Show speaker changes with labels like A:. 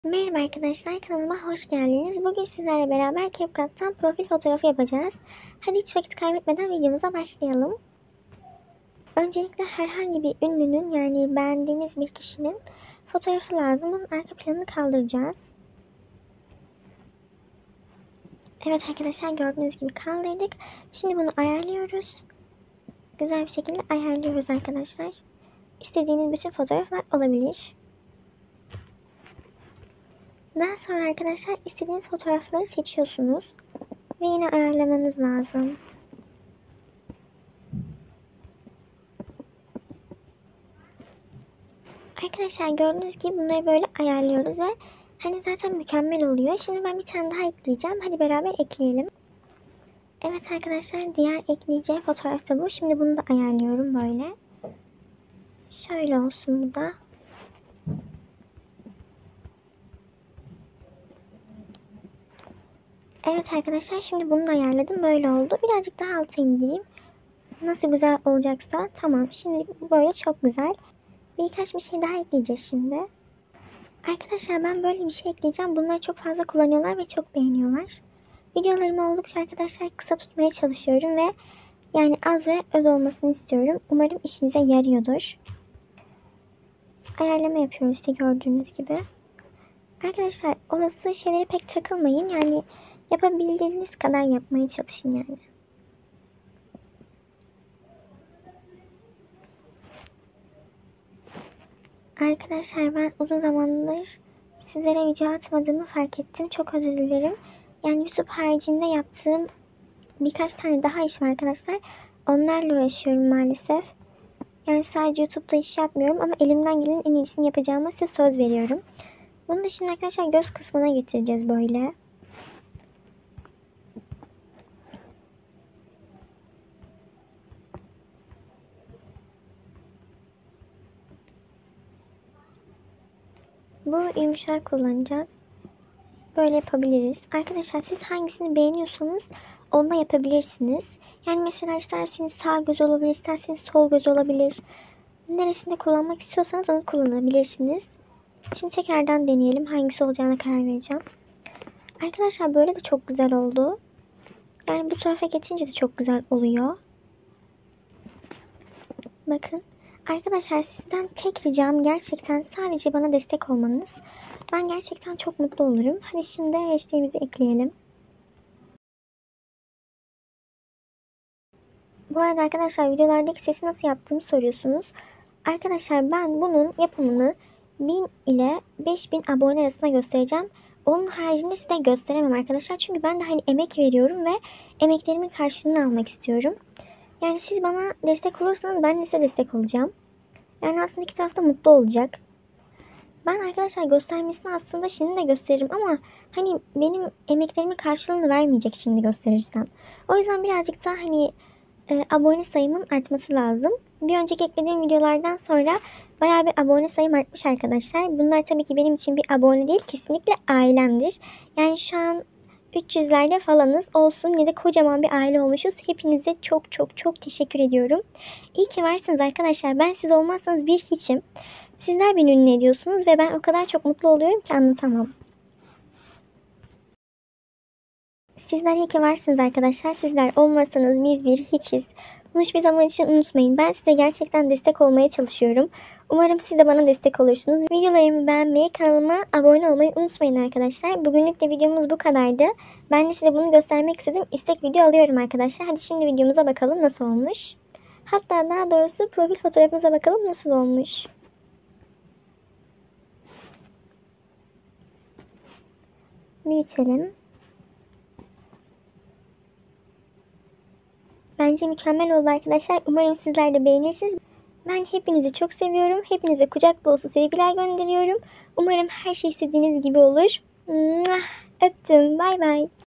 A: Merhaba arkadaşlar, kanalıma hoş geldiniz. Bugün sizlerle beraber CapCut'tan profil fotoğrafı yapacağız. Hadi hiç vakit kaybetmeden videomuza başlayalım. Öncelikle herhangi bir ünlünün, yani beğendiğiniz bir kişinin fotoğrafı lazım. Bunun arka planını kaldıracağız. Evet arkadaşlar, gördüğünüz gibi kaldırdık. Şimdi bunu ayarlıyoruz. Güzel bir şekilde ayarlıyoruz arkadaşlar. İstediğiniz bütün fotoğraflar olabilir. Daha sonra arkadaşlar istediğiniz fotoğrafları seçiyorsunuz. Ve yine ayarlamanız lazım. Arkadaşlar gördüğünüz gibi bunları böyle ayarlıyoruz ve hani zaten mükemmel oluyor. Şimdi ben bir tane daha ekleyeceğim. Hadi beraber ekleyelim. Evet arkadaşlar, diğer ekleyeceğim fotoğraf da bu. Şimdi bunu da ayarlıyorum böyle. Şöyle olsun bu da. Evet arkadaşlar, şimdi bunu da ayarladım. Böyle oldu. Birazcık daha alta indireyim. Nasıl güzel olacaksa tamam. Şimdi böyle çok güzel. Birkaç bir şey daha ekleyeceğiz şimdi. Arkadaşlar ben böyle bir şey ekleyeceğim. Bunları çok fazla kullanıyorlar ve çok beğeniyorlar. Videolarımı oldukça arkadaşlar kısa tutmaya çalışıyorum ve yani az ve öz olmasını istiyorum. Umarım işinize yarıyordur. Ayarlama yapıyoruz işte gördüğünüz gibi. Arkadaşlar olası şeylere pek takılmayın. Yani yapabildiğiniz kadar yapmaya çalışın yani. Arkadaşlar ben uzun zamandır sizlere video atmadığımı fark ettim. Çok özür dilerim. Yani YouTube haricinde yaptığım birkaç tane daha iş var arkadaşlar. Onlarla uğraşıyorum maalesef. Yani sadece YouTube'da iş yapmıyorum ama elimden gelen en iyisini yapacağıma size söz veriyorum. Bunu da şimdi arkadaşlar göz kısmına getireceğiz böyle. Bu yumuşak kullanacağız. Böyle yapabiliriz. Arkadaşlar siz hangisini beğeniyorsanız onunla yapabilirsiniz. Yani mesela isterseniz sağ göz olabilir, isterseniz sol göz olabilir. Neresinde kullanmak istiyorsanız onu kullanabilirsiniz. Şimdi tekrardan deneyelim. Hangisi olacağına karar vereceğim. Arkadaşlar böyle de çok güzel oldu. Yani bu tarafa geçince de çok güzel oluyor. Bakın. Arkadaşlar sizden tek ricam gerçekten sadece bana destek olmanız. Ben gerçekten çok mutlu olurum. Hadi şimdi hashtag'imizi ekleyelim. Bu arada arkadaşlar videolardaki sesi nasıl yaptığımı soruyorsunuz. Arkadaşlar ben bunun yapımını 1000 ile 5000 abone arasında göstereceğim. Onun haricinde size gösteremem arkadaşlar. Çünkü ben de hani emek veriyorum ve emeklerimin karşılığını almak istiyorum. Yani siz bana destek olursanız ben de size destek olacağım. Yani aslında iki taraf da mutlu olacak. Ben arkadaşlar göstermesini aslında şimdi de gösteririm ama hani benim emeklerimin karşılığını vermeyecek şimdi gösterirsem. O yüzden birazcık daha hani abone sayımın artması lazım. Bir önceki eklediğim videolardan sonra bayağı bir abone sayım artmış arkadaşlar. Bunlar tabii ki benim için bir abone değil, kesinlikle ailemdir. Yani şu an 300'lerde falanız, olsun yine de kocaman bir aile olmuşuz. Hepinize çok çok çok teşekkür ediyorum. İyi ki varsınız arkadaşlar. Ben siz olmazsanız bir hiçim. Sizler beni ünlü ediyorsunuz ve ben o kadar çok mutlu oluyorum ki anlatamam. Sizler iyi ki varsınız arkadaşlar. Sizler olmasanız biz bir hiçiz. Bunu hiçbir zaman için unutmayın. Ben size gerçekten destek olmaya çalışıyorum. Umarım siz de bana destek olursunuz. Videolarımı beğenmeyi, kanalıma abone olmayı unutmayın arkadaşlar. Bugünlük de videomuz bu kadardı. Ben de size bunu göstermek istedim. İstek video alıyorum arkadaşlar. Hadi şimdi videomuza bakalım nasıl olmuş. Hatta daha doğrusu profil fotoğrafımıza bakalım nasıl olmuş. Büyütelim. Bence mükemmel oldu arkadaşlar. Umarım sizler de beğenirsiniz. Ben hepinizi çok seviyorum. Hepinize kucak dolusu sevgiler gönderiyorum. Umarım her şey istediğiniz gibi olur. Öptüm. Bay bay.